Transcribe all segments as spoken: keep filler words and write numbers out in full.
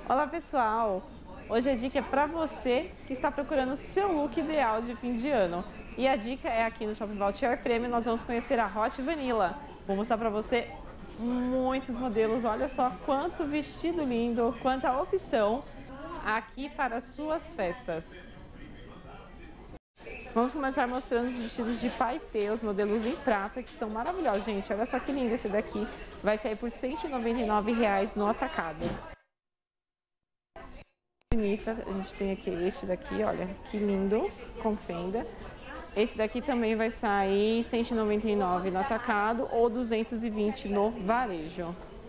Olá pessoal, hoje a dica é para você que está procurando o seu look ideal de fim de ano. E a dica é aqui no Shopping Valtier Premium, nós vamos conhecer a Hot Vanilla. Vou mostrar para você muitos modelos, olha só quanto vestido lindo, quanta opção aqui para as suas festas. Vamos começar mostrando os vestidos de paetê, os modelos em prata, que estão maravilhosos, gente. Olha só que lindo esse daqui, vai sair por cento e noventa e nove reais no atacado. Bonita, a gente tem aqui este daqui, olha, que lindo, com fenda. Esse daqui também vai sair cento e noventa e nove reais no atacado ou duzentos e vinte reais no varejo.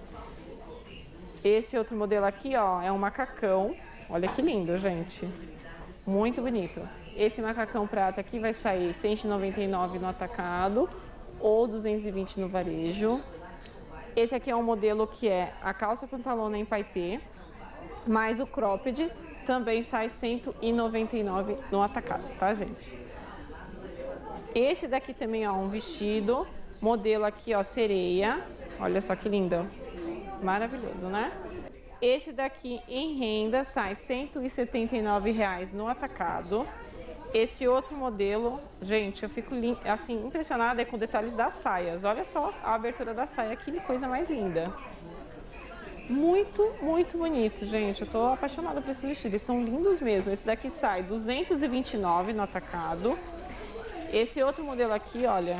Esse outro modelo aqui, ó, é um macacão, olha que lindo, gente, muito bonito. Esse macacão prata aqui vai sair cento e noventa e nove reais no atacado ou duzentos e vinte reais no varejo. Esse aqui é um modelo que é a calça pantalona em paetê, mas o cropped também sai cento e noventa e nove reais no atacado, tá, gente? Esse daqui também, ó, um vestido, modelo aqui, ó, sereia, olha só que lindo, maravilhoso, né? Esse daqui em renda sai cento e setenta e nove reais no atacado. Esse outro modelo, gente, eu fico assim impressionada com detalhes das saias. Olha só a abertura da saia, que coisa mais linda. Muito, muito bonito, gente. Eu tô apaixonada por esses vestidos, eles são lindos mesmo. Esse daqui sai duzentos e vinte e nove reais no atacado. Esse outro modelo aqui, olha,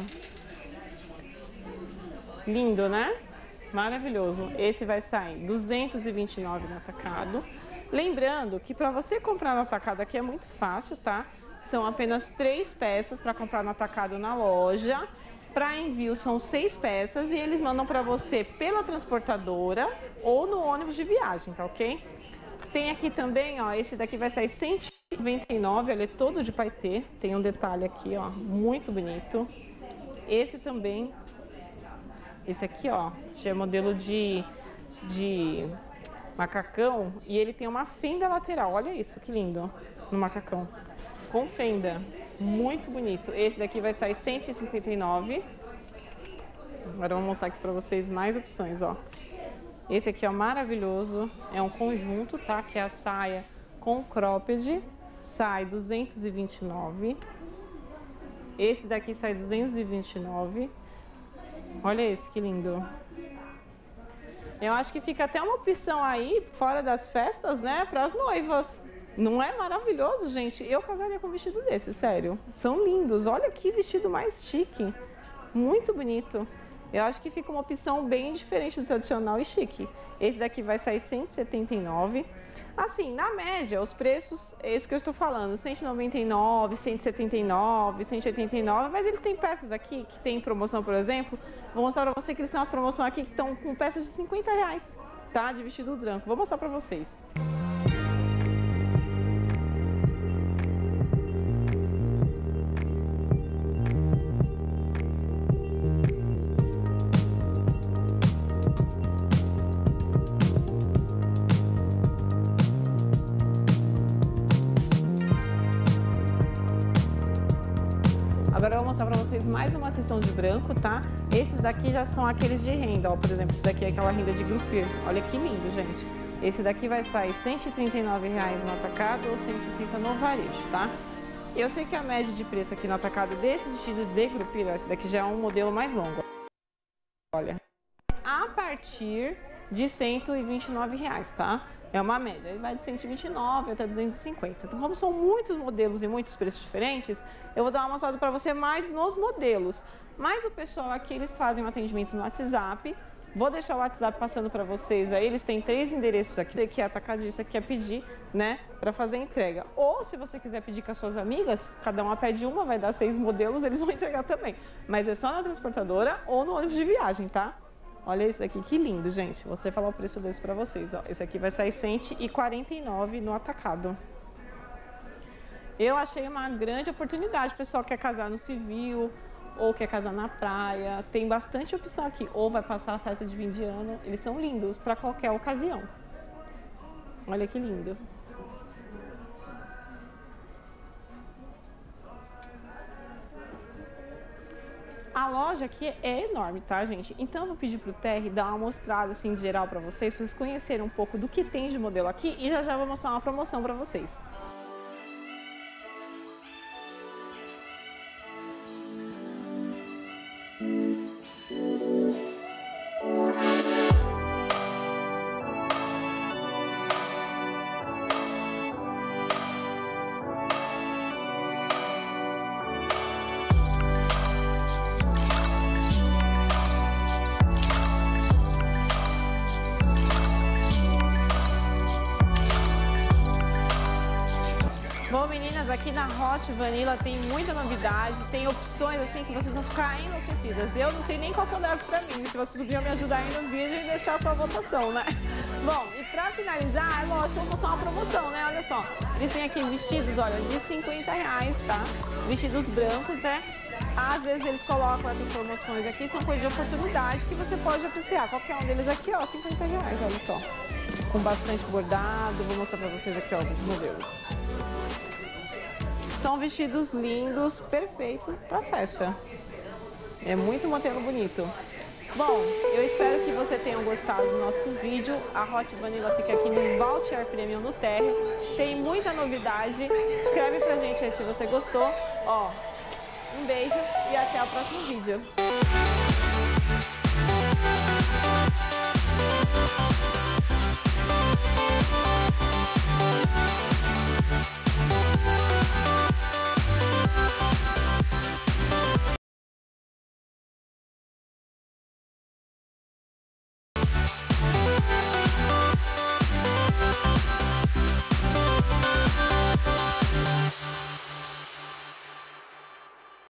lindo, né? Maravilhoso. Esse vai sair duzentos e vinte e nove reais no atacado. Lembrando que para você comprar no atacado aqui é muito fácil, tá? São apenas três peças para comprar no atacado na loja. Para envio são seis peças e eles mandam para você pela transportadora ou no ônibus de viagem, tá ok? Tem aqui também, ó, esse daqui vai sair cento e noventa e nove reais, ele é todo de paetê. Tem um detalhe aqui, ó, muito bonito. Esse também, esse aqui, ó, já é modelo de, de macacão e ele tem uma fenda lateral. Olha isso, que lindo, no macacão. Com fenda, muito bonito. Esse daqui vai sair cento e cinquenta e nove reais. Agora eu vou mostrar aqui para vocês mais opções, ó. Esse aqui é maravilhoso, é um conjunto, tá? Que é a saia com cropped, sai duzentos e vinte e nove reais. Esse daqui sai duzentos e vinte e nove reais. Olha esse, que lindo. Eu acho que fica até uma opção aí, fora das festas, né? Para as noivas. Não é maravilhoso, gente? Eu casaria com um vestido desse, sério. São lindos. Olha que vestido mais chique. Muito bonito. Eu acho que fica uma opção bem diferente do tradicional e chique. Esse daqui vai sair cento e setenta e nove reais. Assim, na média, os preços, é isso que eu estou falando, cento e noventa e nove reais, cento e setenta e nove reais, cento e oitenta e nove reais, mas eles têm peças aqui que tem promoção, por exemplo. Vou mostrar para você que eles têm umas promoções aqui que estão com peças de cinquenta reais, tá? De vestido branco. Vou mostrar para vocês. Agora eu vou mostrar para vocês mais uma seção de branco, tá? Esses daqui já são aqueles de renda, ó. Por exemplo, esse daqui é aquela renda de grupir. Olha que lindo, gente. Esse daqui vai sair cento e trinta e nove reais no atacado ou cento e sessenta no varejo, tá? Eu sei que a média de preço aqui no atacado desses vestidos de grupir, ó, esse daqui já é um modelo mais longo. Olha, a partir de cento e vinte e nove reais, tá? É uma média, ele vai de cento e vinte e nove até duzentos e cinquenta. Então, como são muitos modelos e muitos preços diferentes, eu vou dar uma mostrada para você mais nos modelos. Mas o pessoal aqui, eles fazem um atendimento no WhatsApp. Vou deixar o WhatsApp passando para vocês aí. Eles têm três endereços aqui. Esse aqui é atacadista, que é pedir, né, para fazer entrega. Ou, se você quiser pedir com as suas amigas, cada uma pede uma, vai dar seis modelos, eles vão entregar também. Mas é só na transportadora ou no ônibus de viagem, tá? Olha esse daqui, que lindo, gente. Vou até falar o preço desse pra vocês, ó. Esse aqui vai sair cento e quarenta e nove reais no atacado. Eu achei uma grande oportunidade. O pessoal quer casar no civil ou quer casar na praia. Tem bastante opção aqui. Ou vai passar a festa de fim de ano. Eles são lindos para qualquer ocasião. Olha que lindo. A loja aqui é enorme, tá, gente? Então eu vou pedir pro Terry dar uma mostrada assim de geral para vocês, para vocês conhecerem um pouco do que tem de modelo aqui e já já vou mostrar uma promoção para vocês. Bom, meninas, aqui na Hot Vanilla tem muita novidade, tem opções assim que vocês vão ficar enlouquecidas. Eu não sei nem qual que eu levo pra mim, se vocês podiam me ajudar aí no vídeo e deixar a sua votação, né? Bom, e pra finalizar, é lógico que eu vou mostrar uma promoção, né? Olha só, eles têm aqui vestidos, olha, de cinquenta reais, tá? Vestidos brancos, né? Às vezes eles colocam essas promoções aqui, são coisas de oportunidade que você pode apreciar. Qualquer um deles aqui, ó, cinquenta reais, olha só. Com bastante bordado, vou mostrar pra vocês aqui, ó, os modelos. São vestidos lindos, perfeito para festa. É muito modelo bonito. Bom, eu espero que você tenham gostado do nosso vídeo. A Hot Vanilla fica aqui no Voucher Premium no Terry. Tem muita novidade. Escreve pra gente aí se você gostou. Ó, um beijo e até o próximo vídeo. We'll be right back.